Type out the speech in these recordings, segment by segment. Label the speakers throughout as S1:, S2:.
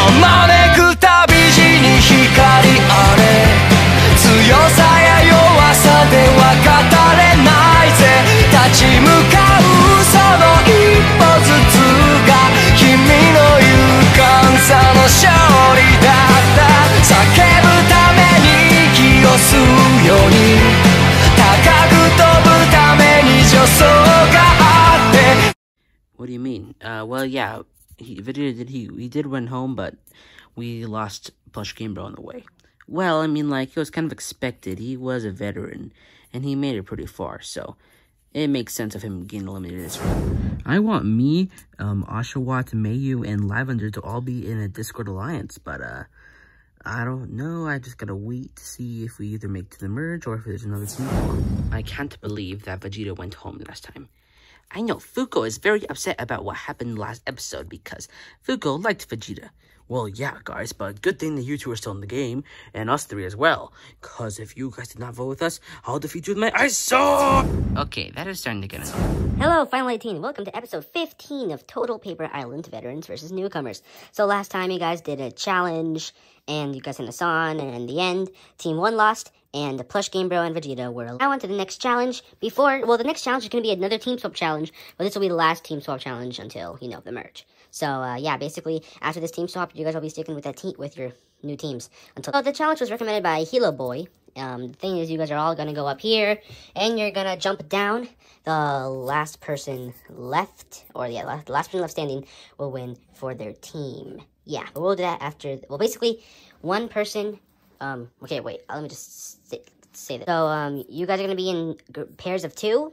S1: 招く旅路に光あれ強さや弱さでは語れないぜ立ち向かうその一歩ずつが君の勇敢さの勝利だった叫ぶために息を吸うように高く飛ぶために助走があって
S2: What do you mean? Well, yeah, he did run home, but we lost Plush Game Bro on the way. Well, I mean, like, it was kind of expected. He was a veteran, and he made it pretty far, so it makes sense of him getting eliminated this round. I want me, Oshawott, Mayu, and Lavender to all be in a Discord alliance, but, I don't know. I just gotta wait to see if we either make it to the merge or if there's another team. I can't believe that Vegeta went home last time. I know Fuko is very upset about what happened last episode because Fuko liked Vegeta. Well, yeah, guys, but good thing that you two are still in the game, and us three as well. Because if you guys did not vote with us, I'll defeat you with my ice sword! Okay, that is starting to get annoying.
S3: Hello, Final 18. Welcome to episode 15 of Total Paper Island Veterans versus Newcomers. So last time you guys did a challenge, and you guys sent us on, and in the end, Team 1 lost, and Plush Game Bro and Vegeta were now on to the next challenge. The next challenge is going to be another team swap challenge, but this will be the last team swap challenge until, the merge. So, yeah, basically, after this team swap, you guys will be sticking with that with your new teams. So the challenge was recommended by Hilo Boy. The thing is, you guys are all going to go up here, and you're going to jump down. The last person left, the last person left standing will win for their team. Yeah, but we'll do that after, basically, one person, okay, wait, let me just say that. So, you guys are going to be in pairs of 2.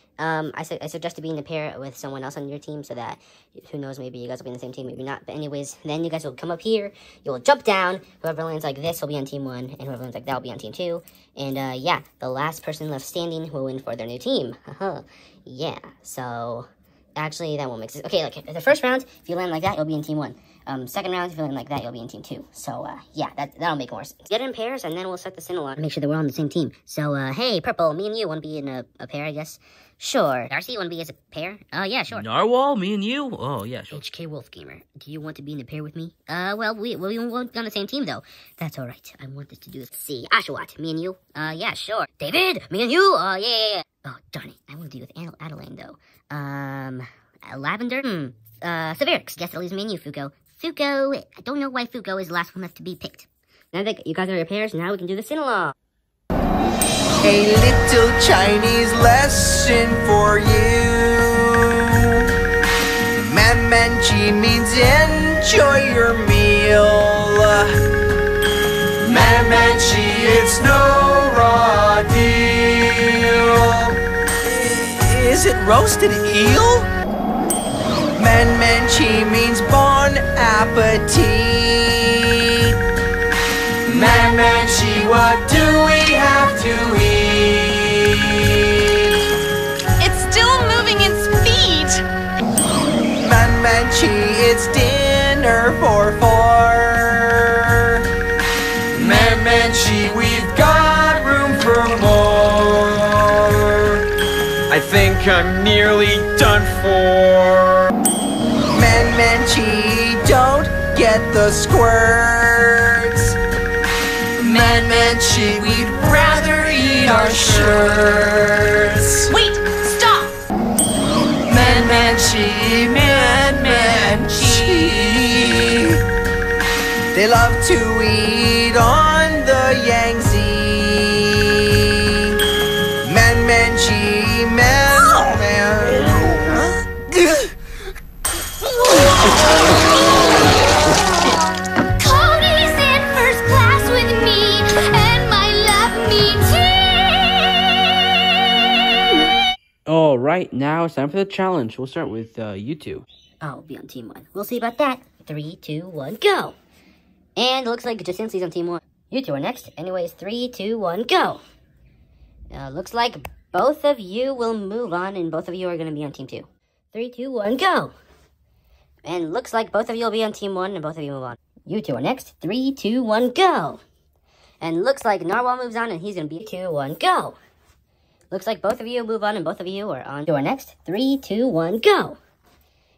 S3: I suggest to be in a pair with someone else on your team so that, who knows, maybe you guys will be in the same team, maybe not. But anyways, then you guys will come up here, you will jump down, whoever lands like this will be on team 1, and whoever lands like that will be on team 2. And, yeah, the last person left standing will win for their new team. Yeah, so, actually, that won't make sense. Okay, like, the first round, if you land like that, you'll be in team 1. Second round, if you land like that, you'll be in team 2. So, yeah, that'll make more sense. Get in pairs, and then we'll set the Sinalog. Make sure that we're on the same team. So, hey, Purple, me and you want to be in a pair, I guess? Sure. Darcy, you want to be as a pair? Yeah, sure.
S2: Narwhal, me and you? Oh, yeah, sure.
S3: HK Wolf Gamer, do you want to be in a pair with me? Well, we won't be on the same team, though. That's alright. I want us to do this. Let's see, Oshawott, me and you? Yeah, sure. David, me and you? Yeah. Oh, darn it. I want to be with Adeline, though. Lavender? Severix. Guess that leaves me and you, Fuko. Fuko, I don't know why Fuko is the last one left to be picked. Now that you guys are your pairs, now we can do the Sinalog.
S1: A little Chinese lesson for you. Manmanchi means enjoy your meal. Manmanchi, it's no raw deal. Is it roasted eel? Manmanchi means bon appetit. Manmanchi, what do we have to eat?
S4: It's still moving its feet.
S1: Manmanchi, it's dinner for 4. Manmanchi, we've got room for more. I think I'm nearly done for. Manmanchi, don't get the squirts. Manmanchi, we'd rather eat our shirts.
S4: Wait, stop!
S1: Manmanchi, they love to eat on the Yangtze. Manmanchi, man.
S4: Cody's in first class with me and my love me team.
S2: Alright, now it's time for the challenge. We'll start with you two.
S3: I'll be on team 1. We'll see about that. 3, 2, 1, go! And it looks like Jacincy's on team 1. You two are next. Anyways, 3, 2, 1, go! Looks like both of you will move on, and both of you are going to be on team 2. 3, 2, 1, go! And looks like both of you will be on team 1, and both of you move on. You two are next. 3, 2, 1, go! And looks like Narwhal moves on, and he's going to be 2, 1, go! Looks like both of you move on, and both of you are on. You are next. 3, 2, 1, go!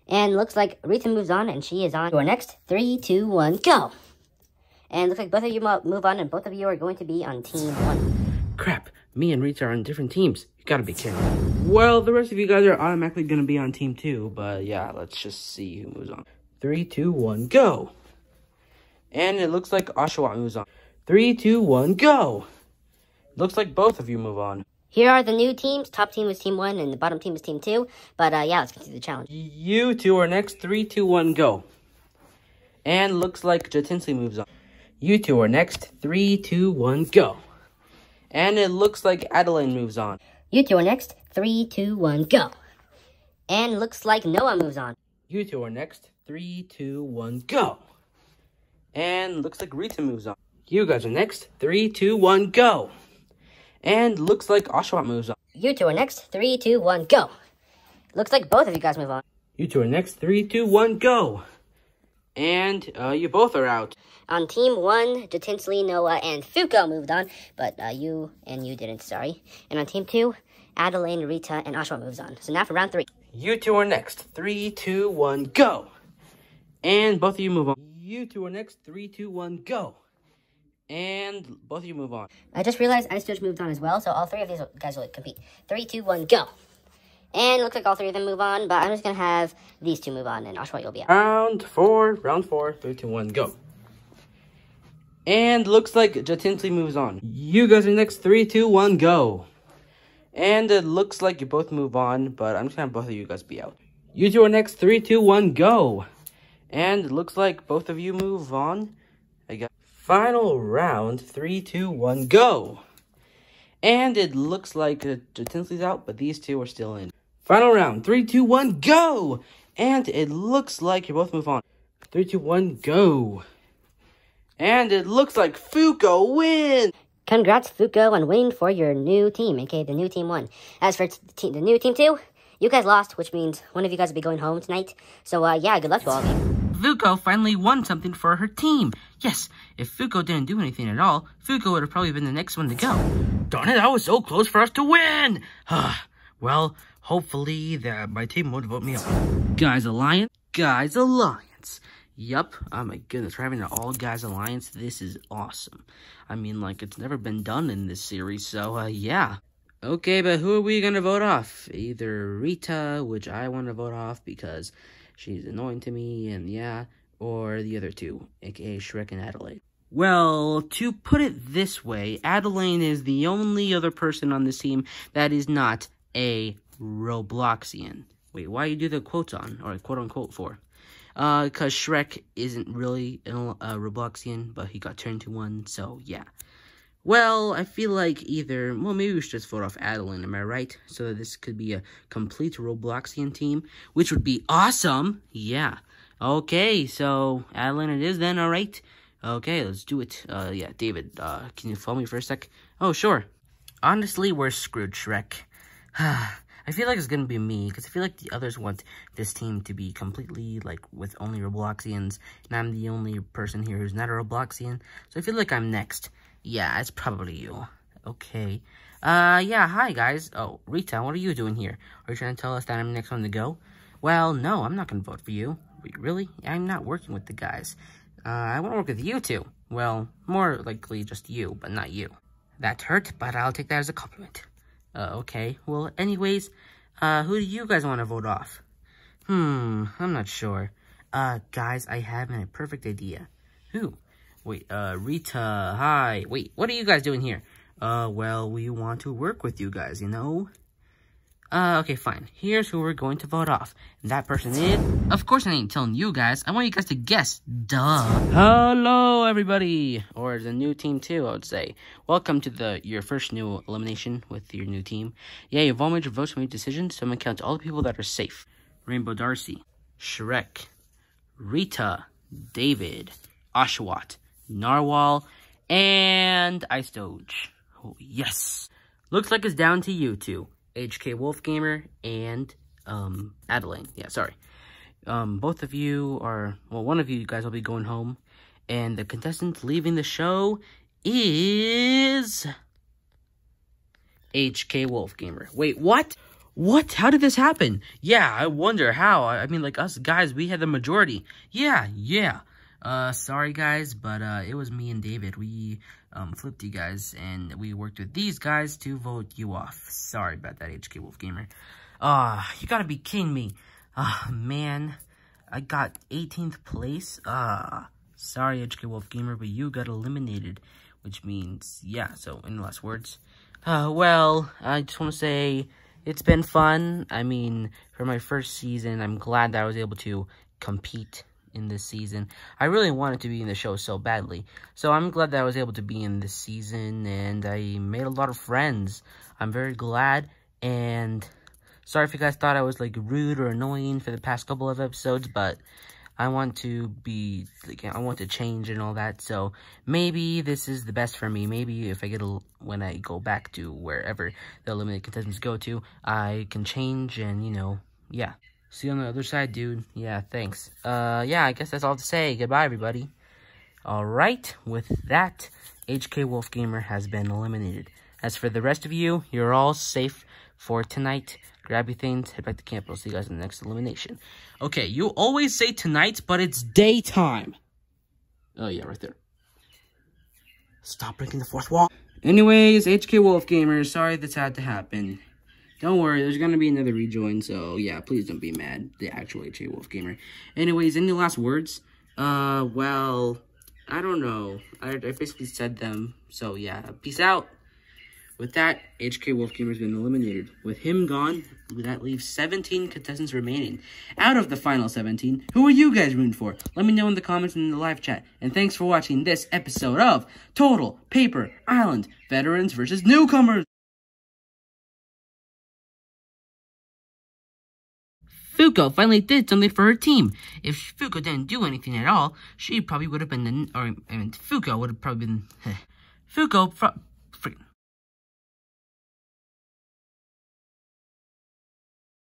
S3: And looks like Rita moves on, and she is on to our next. 3, 2, 1, go! And looks like both of you move on, and both of you are going to be on team 1.
S2: Crap, me and Rita are on different teams. You gotta be kidding me. Well, the rest of you guys are automatically gonna be on team 2, but yeah, let's just see who moves on. 3, 2, 1, go! And it looks like Oshawott moves on. 3, 2, 1, go! Looks like both of you move on.
S3: Here are the new teams. Top team is team 1, and the bottom team is team 2. But yeah, let's continue the challenge.
S2: You two are next. 3, 2, 1, go. And looks like Jatinsley moves on. You two are next. 3, 2, 1, go. And it looks like Adeline moves on.
S3: You two are next. 3, 2, 1, go. And looks like Noah moves on.
S2: You two are next. 3, 2, 1, go. And looks like Rita moves on. You guys are next. 3, 2, 1, go. And looks like Oshawott moves on.
S3: You two are next. 3, 2, 1, go. Looks like both of you guys move on.
S2: You two are next. 3, 2, 1, go. And you both are out.
S3: On team 1, Jatinsley, Noah, and Fuko moved on, but you didn't, sorry. And on team 2, Adeline, Rita, and Oshawott moves on. So now for round 3.
S2: You two are next. 3, 2, 1, go. And both of you move on. You two are next. 3, 2, 1, go. And both of you move on.
S3: I just realized Ice Doge moved on as well, so all 3 of these guys will compete. 3, 2, 1, go. And it looks like all 3 of them move on, but I'm just going to have these 2 move on, and Oshawott, you'll be out.
S2: Round 4. 3, 2, 1, go. And looks like Jatinsley moves on. You guys are next. 3, 2, 1, go. And it looks like you both move on, but I'm just going to have both of you guys be out. You two are next. 3, 2, 1, go. And it looks like both of you move on. I got final round. 3, 2, 1, go. And it looks like Jatinsley's out, but these 2 are still in. Final round. 3, 2, 1, go. And it looks like you both move on. 3, 2, 1, go. And it looks like Fuko wins.
S3: Congrats, Fuko, on winning for your new team, aka the new team 1. As for the new team 2, you guys lost, which means one of you guys will be going home tonight. So, yeah, good luck to all of you.
S2: Fuko finally won something for her team. Yes, if Fuko didn't do anything at all, Fuko would have probably been the next one to go. Darn it, I was so close for us to win! Well, hopefully my team won't vote me out. Guys Alliance? Guys Alliance. Yup, oh my goodness, we're having an all-guys alliance. This is awesome. I mean, like, it's never been done in this series, so, yeah. Okay, but who are we gonna vote off? Either Rita, which I want to vote off because she's annoying to me, and yeah, or the other 2, aka Shrek and Adelaide. Well, to put it this way, Adeline is the only other person on this team that is not a Robloxian. Wait, why you do the quotes on, or quote-unquote for? Because Shrek isn't really a Robloxian, but he got turned to one, so yeah. Well, I feel like maybe we should just vote off Adeline, am I right? So that this could be a complete Robloxian team, which would be awesome, yeah. Okay, so Adeline it is then, alright? Okay, let's do it. Yeah, David, can you follow me for a sec? Oh, sure. Honestly, we're screwed, Shrek. I feel like it's gonna be me, because I feel like the others want this team to be completely, like, with only Robloxians, and I'm the only person here who's not a Robloxian, so I feel like I'm next. Yeah, it's probably you. Okay. Yeah, hi, guys. Oh, Rita, what are you doing here? Are you trying to tell us that I'm the next one to go? Well, no, I'm not gonna vote for you. Wait, really? I'm not working with the guys. I want to work with you two. Well, more likely just you, but not you. That hurt, but I'll take that as a compliment. Okay. Well, anyways, who do you guys want to vote off? I'm not sure. Guys, I have a perfect idea. Who? Wait, Rita, hi. Wait, what are you guys doing here? Well, we want to work with you guys, you know? Okay, fine. Here's who we're going to vote off. And that person is... Of course I ain't telling you guys. I want you guys to guess. Duh. Hello, everybody. Or the new team, too, I would say. Welcome to your first new elimination with your new team. Yeah, you've all made your votes and made decisions, so I'm going to count all the people that are safe. Rainbow Darcy, Shrek, Rita, David, Oshawott, Narwhal, and Ice Doge. Oh, yes. Looks like it's down to you two. HK Wolf Gamer and Adeline. Yeah, sorry. Both of you are, well, one of you guys will be going home, and the contestant leaving the show is HK Wolf Gamer. Wait, what? What? How did this happen? Yeah, I wonder how. I mean, like, us guys, we had the majority. Yeah. Sorry, guys, but, it was me and David. We, flipped you guys, and we worked with these guys to vote you off. Sorry about that, HK Wolf Gamer. You gotta be kidding me. Man. I got 18th place. Sorry, HK Wolf Gamer, but you got eliminated. Which means, yeah, so, in the last words. Well, I just want to say, it's been fun. I mean, for my first season, I'm glad that I was able to compete in this season. I really wanted to be in the show so badly. So I'm glad that I was able to be in this season, and I made a lot of friends. I'm very glad, and sorry if you guys thought I was, like, rude or annoying for the past couple of episodes, but I want to be, like, I want to change and all that, so maybe this is the best for me. Maybe if I get when I go back to wherever the eliminated contestants go to, I can change and, you know, yeah. See you on the other side, dude. Yeah, thanks. Yeah, I guess that's all to say. Goodbye, everybody. Alright, with that, HK Wolf Gamer has been eliminated. As for the rest of you, you're all safe for tonight. Grab your things, head back to camp. I'll see you guys in the next elimination. Okay, you always say tonight, but it's daytime. Oh, yeah, right there. Stop breaking the fourth wall. Anyways, HK Wolf Gamer, sorry this had to happen. Don't worry, there's gonna be another rejoin, so yeah, please don't be mad, the actual HK Wolf Gamer. Anyways, any last words? Well, I don't know. I basically said them, so yeah, peace out. With that, HK Wolf Gamer's been eliminated. With him gone, that leaves 17 contestants remaining. Out of the final 17, who are you guys rooting for? Let me know in the comments and in the live chat. And thanks for watching this episode of Total Paper Island Veterans vs. Newcomers. Fuko finally did something for her team. If Fuko didn't do anything at all, she probably would have been, Fuko would have probably been, Fuko